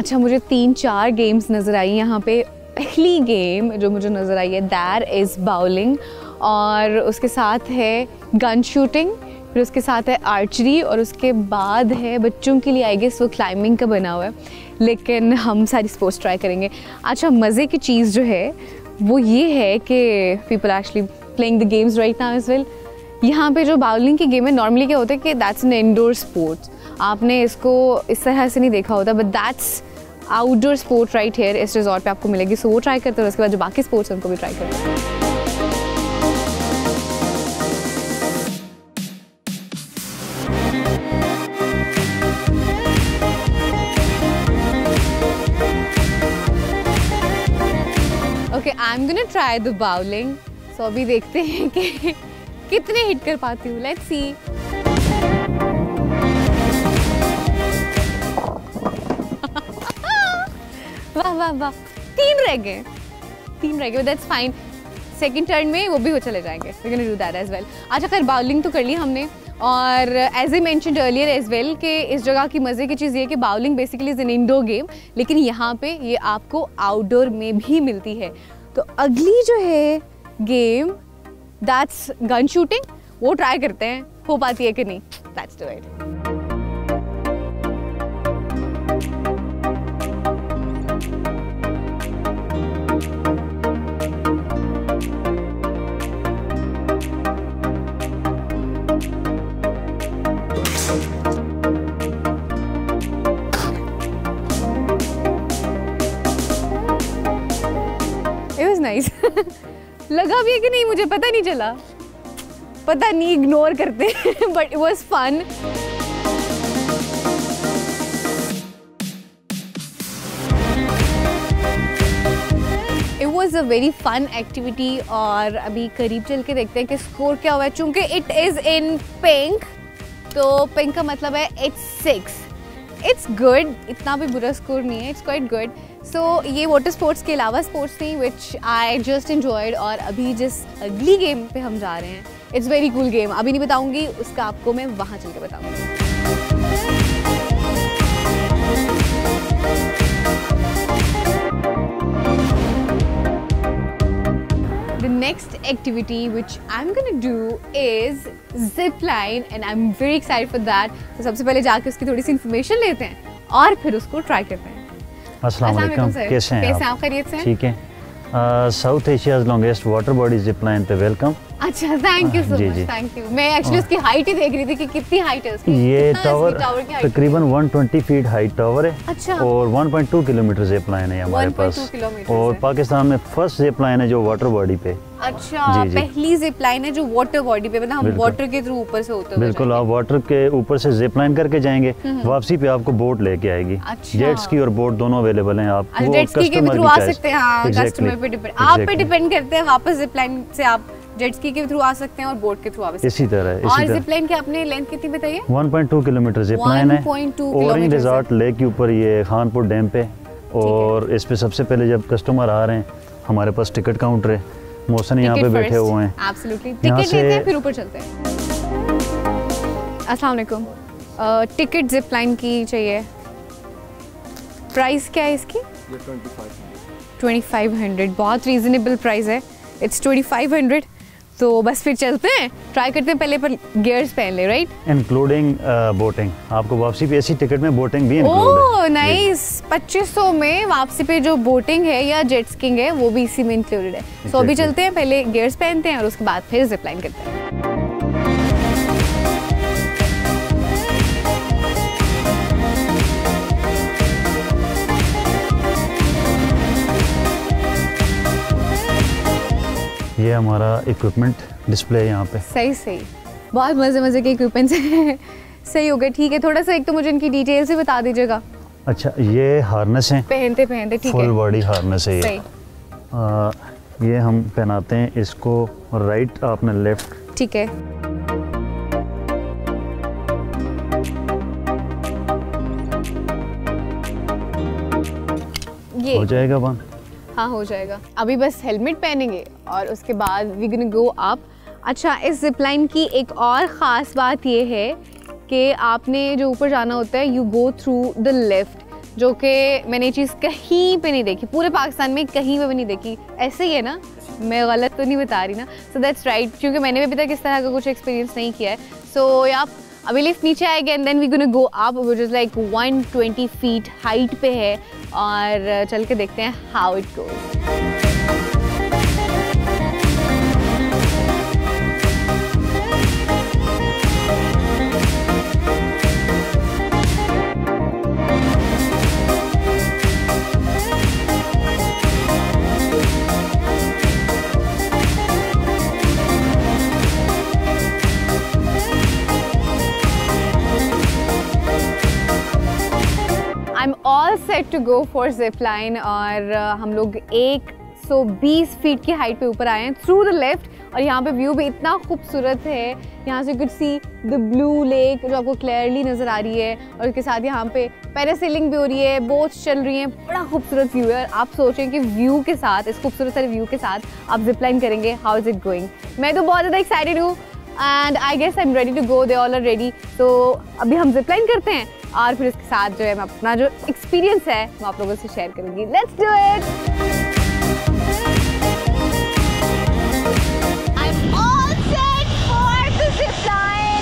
अच्छा, मुझे 3-4 गेम्स नज़र आई यहाँ पे। पहली गेम जो मुझे नज़र आई है दैट इज़ बाउलिंग, और उसके साथ है गन शूटिंग, फिर उसके साथ है आर्चरी, और उसके बाद है बच्चों के लिए आई गेस वो क्लाइंबिंग का बना हुआ है, लेकिन हम सारी स्पोर्ट्स ट्राई करेंगे। अच्छा, मज़े की चीज़ जो है वो ये है कि people actually playing the games right now as well. यहाँ पे जो बाउलिंग की गेम है नॉर्मली क्या होता है कि दैट्स एन इंडोर स्पोर्ट्स, आपने इसको इस तरह से नहीं देखा होता, but that's outdoor sport right here इस रिजॉर्ट पे आपको मिलेगी। सो वो ट्राई करते हैं, उसके बाद जो बाकी स्पोर्ट्स हैं उनको भी ट्राई करते हैं। Okay, I am gonna try the bowling. So अभी देखते हैं कि कितने हिट कर पाती हूँ। Let's see. वाह वाह वाह, 3 रह गए, दैट्स फाइन। सेकंड टर्न में वो भी हो चले जाएंगे। We can do that as well. अच्छा, खैर बाउलिंग तो कर ली हमने, और as I mentioned earlier as well कि इस जगह की मज़े की चीज़ ये है कि bowling basically is an indoor game, लेकिन यहाँ पे ये आपको आउटडोर में भी मिलती है। तो अगली जो है गेम दैट्स गन शूटिंग, वो ट्राई करते हैं हो पाती है कि नहीं। That's do it. नाइस लगा भी है कि नहीं मुझे पता नहीं चला, पता नहीं, इग्नोर करते but it was fun. It was a very fun activity, और अभी करीब चल के देखते हैं कि स्कोर क्या हुआ है। चूंकि इट इज़ इन पिंक, तो पिंक का मतलब है इट्स 6। इट्स गुड, इतना भी बुरा स्कोर नहीं है, इट्स क्वाइट गुड। सो ये वाटर स्पोर्ट्स के अलावा स्पोर्ट्स थी विच आई जस्ट एंजॉयड। और अभी जिस अगली गेम पे हम जा रहे हैं, इट्स वेरी कूल गेम, अभी नहीं बताऊंगी, उसका आपको मैं वहाँ चल के बताऊंगी। The next activity which I'm gonna do is zip line and I'm very excited for that. तो सबसे पहले जाके उसकी थोड़ी सी इन्फॉर्मेशन लेते हैं और फिर उसको ट्राई करते हैं। अस्सलाम वालेकुम, कैसे हैं आप? खैरियत से? ठीक है। South Asia's longest water body zip line पे वेलकम। अच्छा, thank you so much, thank you. मैं एक्चुअली उसकी हाइट ही देख रही थी कि कितनी हाइट है उसकी। ये टावर तकरीबन 120 फीट हाइट टावर है। अच्छा। और 1.2 किलोमीटर जिप लाइन है हमारे पास, और पाकिस्तान में फर्स्ट जिप लाइन है जो वाटर बॉडी पे। अच्छा, पहली जिप लाइन है जो वाटर बॉडी पे, मतलब हम वाटर के थ्रू ऊपर से होते हैं। बिल्कुल, आप वाटर के ऊपर से जिप लाइन करके जाएंगे, वापसी पे आपको बोट लेके आएगी। जेट स्की और बोट दोनों अवेलेबल हैं, आप वो कस्टमर के थ्रू आ सकते हैं। कस्टमर पे डिपेंड, आप पे डिपेंड करते हैं। वापस जिप लाइन से आप जेट स्की के थ्रू आ सकते हैं और बोट के थ्रू आ सकते हैं, इसी तरह। और जिप लाइन की आपने लेंथ कितनी बताई? 1.2 किलोमीटर जिप लाइन है। ओरिंग रिजॉर्ट लेक के ऊपर, ये खानपुर डैम पे। और इस पे सबसे पहले जब कस्टमर आ रहे हैं, हमारे पास टिकट काउंटर है, मौसन यहाँ पे बैठे हुए हैं। एब्सोल्युटली, टिकट लेते हैं फिर ऊपर चलते हैं। अस्सलाम वालेकुम, टिकट जिप लाइन की चाहिए। प्राइस क्या है इसकी? 2500, बहुत रीजनेबल प्राइस है। इट्स 2500, तो बस फिर चलते हैं, ट्राई करते हैं। पहले पर गियर्स पहन ले, राइट? इंक्लूडिंग बोटिंग, आपको वापसी पे ऐसी टिकट में बोटिंग भी इंक्लूड है। ओह नाइस, 2500 में वापसी पे जो बोटिंग है या जेट स्कीइंग है वो भी इसी में इंक्लूडेड है। सो अभी चलते हैं, पहले गियर्स पहनते हैं और उसके बाद फिर जिप लाइन करते हैं। ये हमारा इक्विपमेंट डिस्प्ले है यहाँ पे। सही, बहुत मजे के इक्विपमेंट्स हैं। सही हो गया, ठीक है। थोड़ा सा एक तो मुझे इनकी डिटेल्स ही बता दीजिएगा। अच्छा, ये हार्नेस है, पहनते ठीक है, फुल बॉडी हार्नेस है ये। ये हम पहनाते हैं इसको राइट, आपने लेफ्ट, ठीक है। ये हो जाएगा बंद? हाँ, हो जाएगा। अभी बस हेलमेट पहनेंगे और उसके बाद वी गोना गो अप। अच्छा, इस जिप लाइन की एक और ख़ास बात ये है कि आपने जो ऊपर जाना होता है, you go through the lift, जो कि मैंने ये चीज़ कहीं पे नहीं देखी, पूरे पाकिस्तान में कहीं पे भी नहीं देखी। ऐसे ही है ना, मैं गलत तो नहीं बता रही ना? सो दैट्स राइट, क्योंकि मैंने भी अभी तक इस तरह का कुछ एक्सपीरियंस नहीं किया है। सो या अभी लिफ्ट नीचे आएगा and then we gonna go up, which is like 120 feet height पे है, और चल के देखते हैं how it goes. I'm all set to go for zip line, और हम लोग 120 फीट की हाइट पे ऊपर आए हैं थ्रू द लिफ्ट, और यहाँ पे व्यू भी इतना खूबसूरत है। यहाँ से कुछ सी द ब्लू लेक जो आपको क्लियरली नज़र आ रही है, और उसके साथ यहाँ पे पैरासेलिंग भी हो रही है, बोट्स चल रही हैं, बड़ा खूबसूरत व्यू है। और आप सोचें कि व्यू के साथ, इस खूबसूरत सारे व्यू के साथ आप जिप लाइन करेंगे, हाउ इज़ इट गोइंग? मैं तो बहुत ज़्यादा एक्साइटेड हूँ and I guess I am ready to go, they all are ready. तो अभी हम जिप लाइन करते हैं और फिर इसके साथ जो है मैं अपना जो एक्सपीरियंस है वो आप लोगों से शेयर करूंगी। Let's do it. I am all set for the zip line.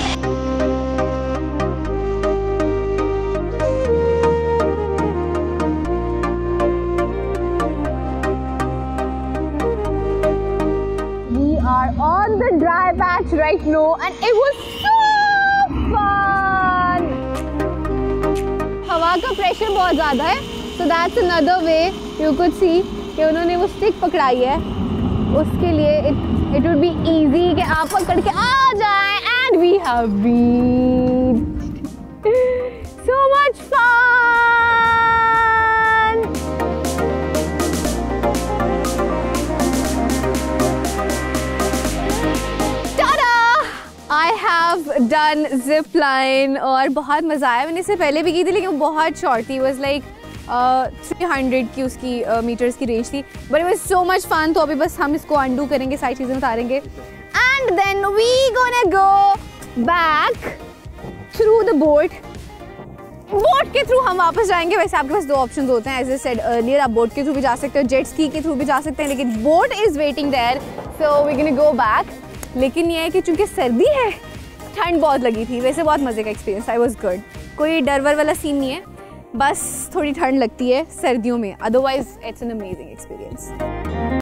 We are on the dry patch right now and it was so fun. हवा का प्रेशर बहुत ज़्यादा है, so that's another way you could see कि उन्होंने वो stick पकड़ाई है, उसके लिए it would be easy कि आप पकड़ के आ जाएं, and we have reached. So much fun! I have done zip line और बहुत मज़ा आया। मैंने इससे पहले भी की थी लेकिन वो बहुत शॉर्ट थी, वॉज लाइक 300 की उसकी मीटर्स की रेंज थी, but it was so much fun. तो अभी बस हम इसको अंडू करेंगे, सारी चीज़ें उतारेंगे and then we gonna go back through the boat. Boat के थ्रू हम वापस जाएंगे। वैसे आपके पास दो ऑप्शन होते हैं, एज आई सेड अर्लियर, आप बोट के थ्रू भी जा सकते हो, जेट स्की के थ्रू भी जा सकते हैं, लेकिन boat is waiting there, so we gonna go back. लेकिन ये है कि चूंकि सर्दी है, ठंड बहुत लगी थी। वैसे बहुत मज़े का एक्सपीरियंस, आई वाज गुड। कोई डर वर वाला सीन नहीं है, बस थोड़ी ठंड लगती है सर्दियों में, otherwise it's an amazing experience.